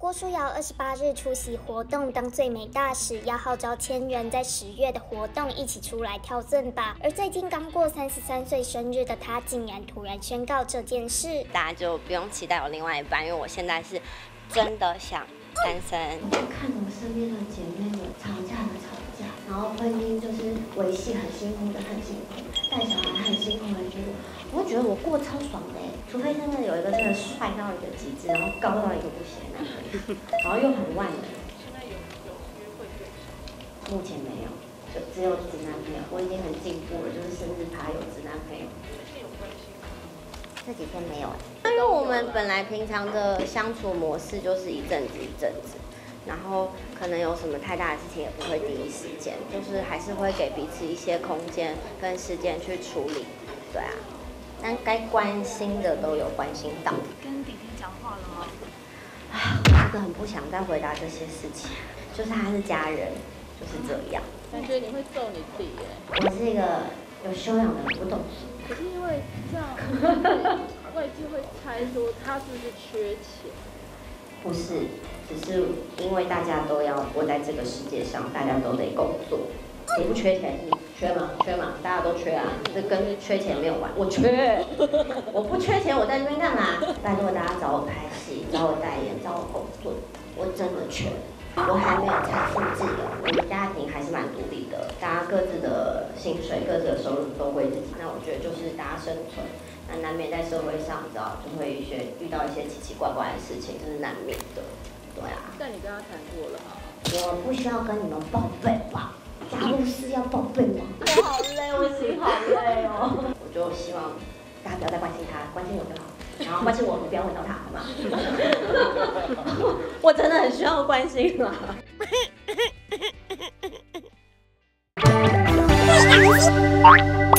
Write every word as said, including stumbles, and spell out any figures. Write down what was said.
郭书瑶二十八日出席活动当最美大使，要号召千人在十月的活动一起出来跳尊巴。而最近刚过三十三岁生日的她，竟然突然宣告这件事， 大家就不用期待有另外一半，因为我现在是真的想单身。 看我身边的姐妹们吵架的吵架，然后婚姻就是维系很辛苦的很辛苦，带小孩很辛苦很辛苦，我会觉得我过超爽的哎，除非真的有一个真的帅到一个极致，然后高到一个不行的男朋友，然后又很万能。 现在有有约会对象？ 目前没有，就只有直男朋友。我已经很进步了，就是生日趴有直男朋友。 最近有关系吗？ 这几天没有。 因为我们本来平常的相处模式就是一阵子一阵子，然后可能有什么太大的事情也不会第一时间，就是还是会给彼此一些空间跟时间去处理，对啊。但该关心的都有关心到。 跟弟弟讲话了吗？ 啊，我真的很不想再回答这些事情，就是他是家人，就是这样。 感觉你会揍你弟耶。 我是一个有修养的人，不懂事。 可是因为这样，外界会猜说他是不是缺钱？ 不是，只是因为大家都要活在这个世界上，大家都得工作。你不缺钱，你缺吗？缺吗？大家都缺啊，这跟缺钱没有关。我缺，我不缺钱，我在这边干嘛？拜托大家找我拍戏，找我代言，找我工作，我真的缺。我还没有财富自由，我们家庭还是蛮独立的，大家各自的薪水、各自的收入都归自己。那我觉得就是大家生存，那难免在社会上，你知道，就会一些遇到一些奇奇怪怪的事情，这是难免的。对啊。 但你跟他谈过了吗？ 我不需要跟你们报备吧？家务事要报备吗？我好累，我心好累哦。我就希望大家不要再关心他，关心我就好。然后关心我，你不要问到他，好吗？我真的很需要关心啊。